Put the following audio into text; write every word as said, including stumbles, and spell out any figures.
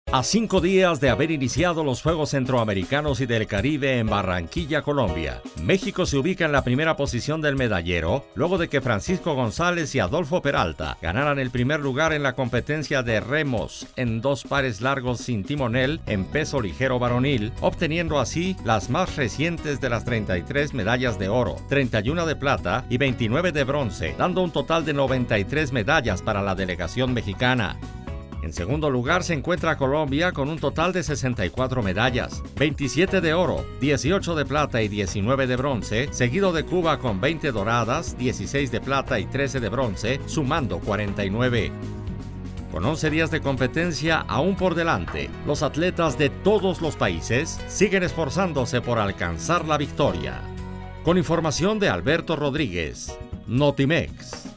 A cinco días de haber iniciado los Juegos Centroamericanos y del Caribe en Barranquilla, Colombia, México se ubica en la primera posición del medallero, luego de que Francisco González y Adolfo Peralta ganaran el primer lugar en la competencia de remos en dos pares largos sin timonel en peso ligero varonil, obteniendo así las más recientes de las treinta y tres medallas de oro, treinta y una de plata y veintinueve de bronce, dando un total de noventa y tres medallas para la delegación mexicana. En segundo lugar se encuentra Colombia con un total de sesenta y cuatro medallas, veintisiete de oro, dieciocho de plata y diecinueve de bronce, seguido de Cuba con veinte doradas, dieciséis de plata y trece de bronce, sumando cuarenta y nueve. Con once días de competencia aún por delante, los atletas de todos los países siguen esforzándose por alcanzar la victoria. Con información de Alberto Rodríguez, Notimex.